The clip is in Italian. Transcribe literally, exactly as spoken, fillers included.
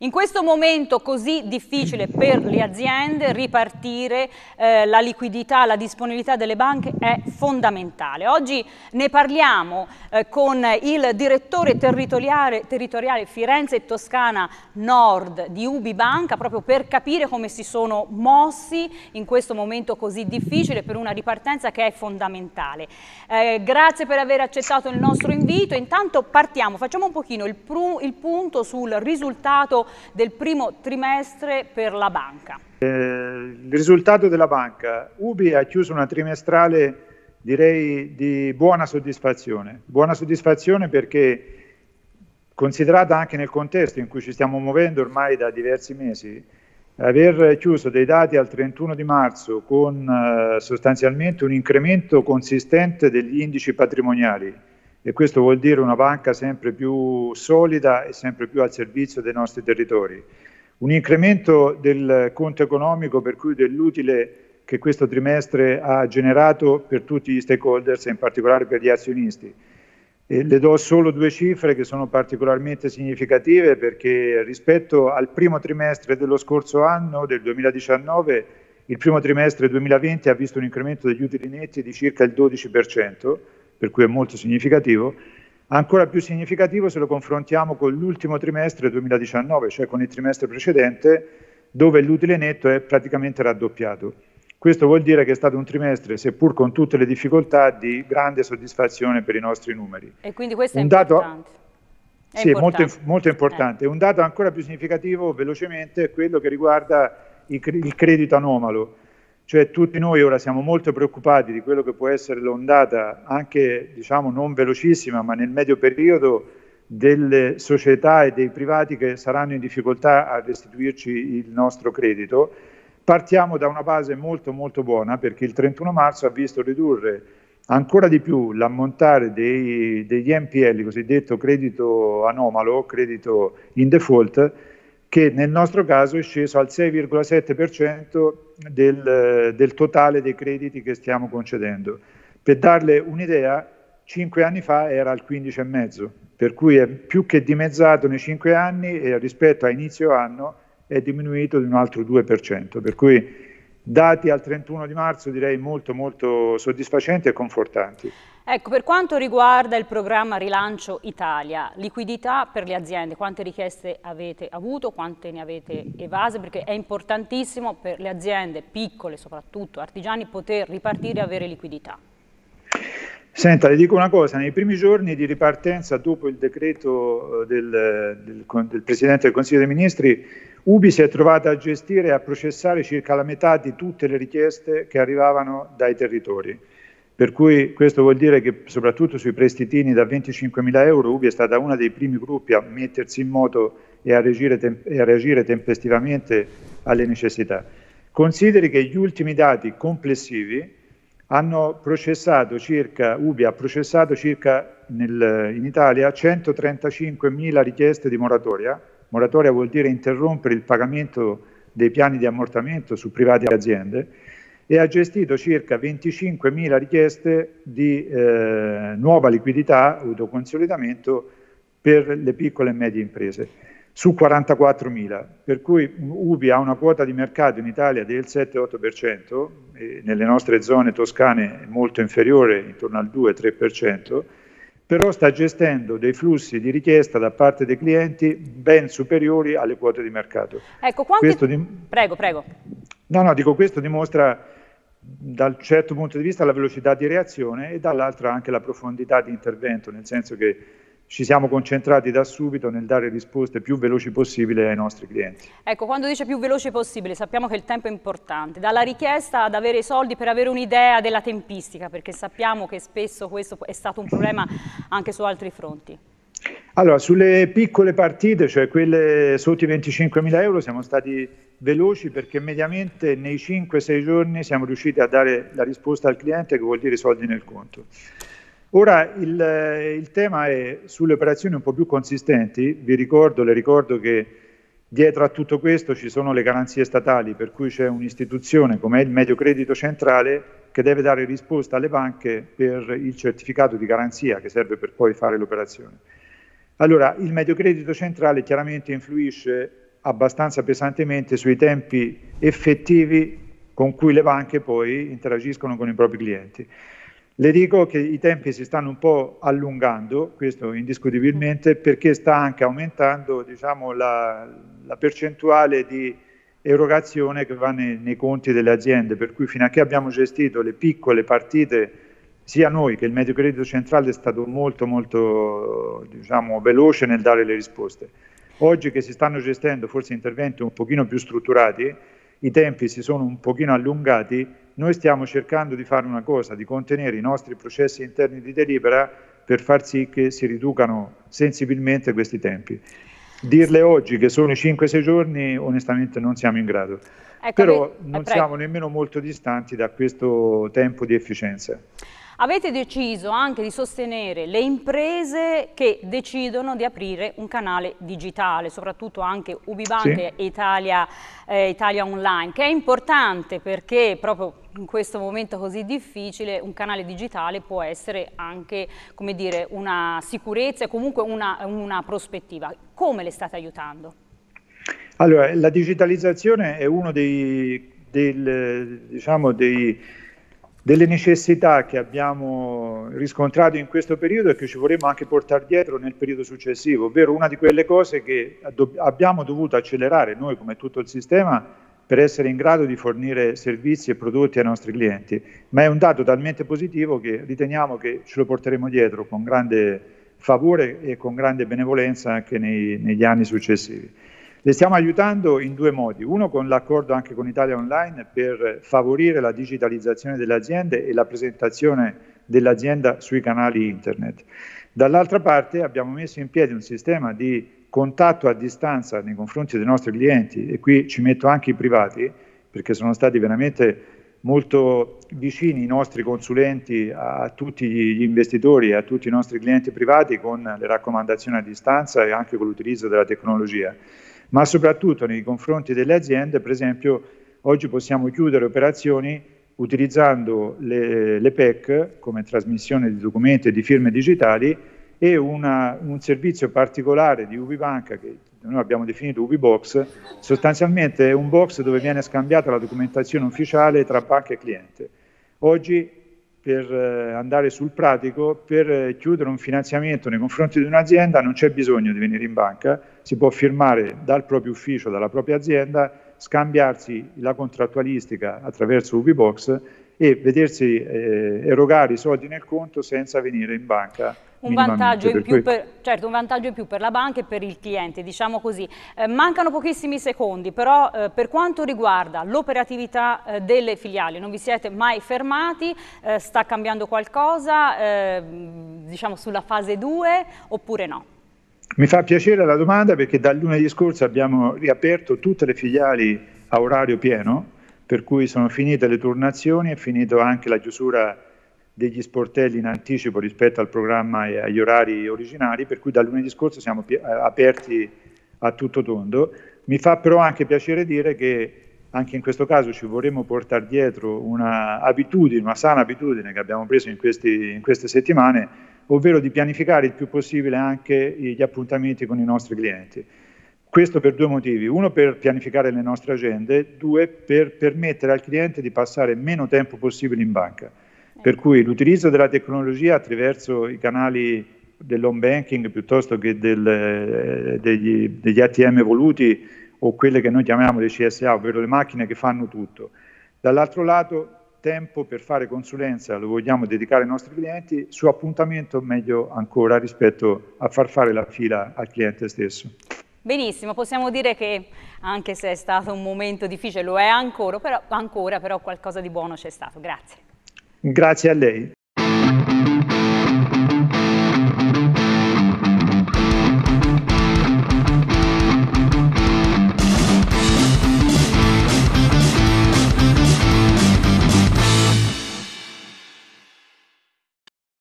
In questo momento così difficile per le aziende ripartire, eh, la liquidità, la disponibilità delle banche è fondamentale. Oggi ne parliamo eh, con il direttore territoriale, territoriale Firenze e Toscana Nord di UBI Banca, proprio per capire come si sono mossi in questo momento così difficile per una ripartenza che è fondamentale. Eh, grazie per aver accettato il nostro invito. Intanto partiamo, facciamo un pochino il, il punto sul risultato del primo trimestre per la banca. Eh, il risultato della banca, UBI ha chiuso una trimestrale direi di buona soddisfazione, buona soddisfazione perché considerata anche nel contesto in cui ci stiamo muovendo ormai da diversi mesi, aver chiuso dei dati al trentuno di marzo con eh, sostanzialmente un incremento consistente degli indici patrimoniali, e questo vuol dire una banca sempre più solida e sempre più al servizio dei nostri territori. Un incremento del conto economico, per cui dell'utile che questo trimestre ha generato per tutti gli stakeholders e in particolare per gli azionisti. E le do solo due cifre che sono particolarmente significative perché rispetto al primo trimestre dello scorso anno, del duemiladiciannove, il primo trimestre duemilaventi ha visto un incremento degli utili netti di circa il dodici per cento, per cui è molto significativo. Ancora più significativo se lo confrontiamo con l'ultimo trimestre duemiladiciannove, cioè con il trimestre precedente, dove l'utile netto è praticamente raddoppiato. Questo vuol dire che è stato un trimestre, seppur con tutte le difficoltà, di grande soddisfazione per i nostri numeri. E quindi questo è un dato, importante. È sì, importante. Molto, molto importante. Eh. Un dato ancora più significativo, velocemente, è quello che riguarda il, il credito anomalo. Cioè tutti noi ora siamo molto preoccupati di quello che può essere l'ondata, anche diciamo non velocissima, ma nel medio periodo, delle società e dei privati che saranno in difficoltà a restituirci il nostro credito. Partiamo da una base molto molto buona perché il trentuno marzo ha visto ridurre ancora di più l'ammontare dei, degli N P L, cosiddetto credito anomalo, credito in default, che nel nostro caso è sceso al sei virgola sette per cento del, del totale dei crediti che stiamo concedendo. Per darle un'idea, cinque anni fa era al quindici virgola cinque per cento, per cui è più che dimezzato nei cinque anni e rispetto a inizio anno è diminuito di un altro due per cento, per cui dati al trentuno di marzo direi molto molto soddisfacenti e confortanti. Ecco, per quanto riguarda il programma Rilancio Italia, liquidità per le aziende, quante richieste avete avuto, quante ne avete evase? Perché è importantissimo per le aziende piccole, soprattutto artigiani, poter ripartire e avere liquidità. Senta, le dico una cosa, nei primi giorni di ripartenza dopo il decreto del, del, del Presidente del Consiglio dei Ministri, UBI si è trovata a gestire e a processare circa la metà di tutte le richieste che arrivavano dai territori. Per cui questo vuol dire che soprattutto sui prestitini da venticinquemila euro UBI è stata uno dei primi gruppi a mettersi in moto e a reagire, e a reagire tempestivamente alle necessità. Consideri che gli ultimi dati complessivi hanno processato circa, UBI ha processato circa nel, in Italia centotrentacinquemila richieste di moratoria. Moratoria vuol dire interrompere il pagamento dei piani di ammortamento su privati e aziende, e ha gestito circa venticinquemila richieste di eh, nuova liquidità, autoconsolidamento per le piccole e medie imprese, su quarantaquattromila, per cui UBI ha una quota di mercato in Italia del sette otto per cento, e nelle nostre zone toscane è molto inferiore, intorno al due tre per cento, però sta gestendo dei flussi di richiesta da parte dei clienti ben superiori alle quote di mercato. Ecco, quanti... Questo dim... Prego, prego. No, no, dico questo dimostra dal certo punto di vista la velocità di reazione e dall'altro anche la profondità di intervento, nel senso che ci siamo concentrati da subito nel dare risposte più veloci possibile ai nostri clienti. Ecco, quando dice più veloce possibile, sappiamo che il tempo è importante, dalla richiesta ad avere i soldi per avere un'idea della tempistica, perché sappiamo che spesso questo è stato un problema anche su altri fronti. Allora, sulle piccole partite, cioè quelle sotto i venticinquemila euro, siamo stati veloci perché mediamente nei cinque sei giorni siamo riusciti a dare la risposta al cliente, che vuol dire soldi nel conto. Ora il, il tema è sulle operazioni un po' più consistenti. Vi ricordo, le ricordo che dietro a tutto questo ci sono le garanzie statali, per cui c'è un'istituzione come il Mediocredito Centrale che deve dare risposta alle banche per il certificato di garanzia che serve per poi fare l'operazione. Allora, il Mediocredito Centrale chiaramente influisce abbastanza pesantemente sui tempi effettivi con cui le banche poi interagiscono con i propri clienti. Le dico che i tempi si stanno un po' allungando, questo indiscutibilmente, perché sta anche aumentando, diciamo, la, la percentuale di erogazione che va nei, nei conti delle aziende, per cui fino a che abbiamo gestito le piccole partite, sia noi che il Medio Credito Centrale è stato molto molto, diciamo, veloce nel dare le risposte. Oggi che si stanno gestendo forse interventi un pochino più strutturati, i tempi si sono un pochino allungati, noi stiamo cercando di fare una cosa, di contenere i nostri processi interni di delibera per far sì che si riducano sensibilmente questi tempi. Dirle oggi che sono i cinque sei giorni, onestamente non siamo in grado, ecco, però non eh, siamo nemmeno molto distanti da questo tempo di efficienza. Avete deciso anche di sostenere le imprese che decidono di aprire un canale digitale, soprattutto anche Ubibank sì. e Italia, eh, Italia Online, che è importante perché proprio in questo momento così difficile un canale digitale può essere anche, come dire, una sicurezza e comunque una, una prospettiva. Come le state aiutando? Allora, la digitalizzazione è uno dei, del, diciamo, dei delle necessità che abbiamo riscontrato in questo periodo e che ci vorremmo anche portare dietro nel periodo successivo, ovvero una di quelle cose che abbiamo dovuto accelerare noi come tutto il sistema per essere in grado di fornire servizi e prodotti ai nostri clienti, ma è un dato talmente positivo che riteniamo che ce lo porteremo dietro con grande favore e con grande benevolenza anche nei, negli anni successivi. Le stiamo aiutando in due modi, uno con l'accordo anche con Italia Online per favorire la digitalizzazione delle aziende e la presentazione dell'azienda sui canali internet. Dall'altra parte abbiamo messo in piedi un sistema di contatto a distanza nei confronti dei nostri clienti e qui ci metto anche i privati perché sono stati veramente molto vicini i nostri consulenti a tutti gli investitori e a tutti i nostri clienti privati con le raccomandazioni a distanza e anche con l'utilizzo della tecnologia. Ma soprattutto nei confronti delle aziende, per esempio, oggi possiamo chiudere operazioni utilizzando le, le P E C come trasmissione di documenti e di firme digitali e una, un servizio particolare di Ubibank che noi abbiamo definito Ubibox, sostanzialmente è un box dove viene scambiata la documentazione ufficiale tra banca e cliente. Oggi, per andare sul pratico, per chiudere un finanziamento nei confronti di un'azienda non c'è bisogno di venire in banca, si può firmare dal proprio ufficio, dalla propria azienda, scambiarsi la contrattualistica attraverso Ubibox e vedersi eh, erogare i soldi nel conto senza venire in banca. Un vantaggio, in più per, certo, un vantaggio in più per la banca e per il cliente, diciamo così. Eh, mancano pochissimi secondi, però eh, per quanto riguarda l'operatività eh, delle filiali, non vi siete mai fermati? Eh, sta cambiando qualcosa, eh, diciamo, sulla fase due oppure no? Mi fa piacere la domanda perché dal lunedì scorso abbiamo riaperto tutte le filiali a orario pieno, per cui sono finite le turnazioni, è finito anche la chiusura degli sportelli in anticipo rispetto al programma e agli orari originari, per cui dal lunedì scorso siamo aperti a tutto tondo. Mi fa però anche piacere dire che anche in questo caso ci vorremmo portare dietro una abitudine, una sana abitudine che abbiamo preso in, questi, in queste settimane, ovvero di pianificare il più possibile anche gli appuntamenti con i nostri clienti. Questo per due motivi, uno per pianificare le nostre agende, due per permettere al cliente di passare meno tempo possibile in banca. Per cui l'utilizzo della tecnologia attraverso i canali dell'home banking piuttosto che del, degli, degli A T M evoluti o quelle che noi chiamiamo le C S A, ovvero le macchine che fanno tutto. Dall'altro lato, tempo per fare consulenza lo vogliamo dedicare ai nostri clienti, su appuntamento meglio ancora rispetto a far fare la fila al cliente stesso. Benissimo, possiamo dire che anche se è stato un momento difficile, lo è ancora, però, ancora, però qualcosa di buono c'è stato. Grazie. Grazie a lei.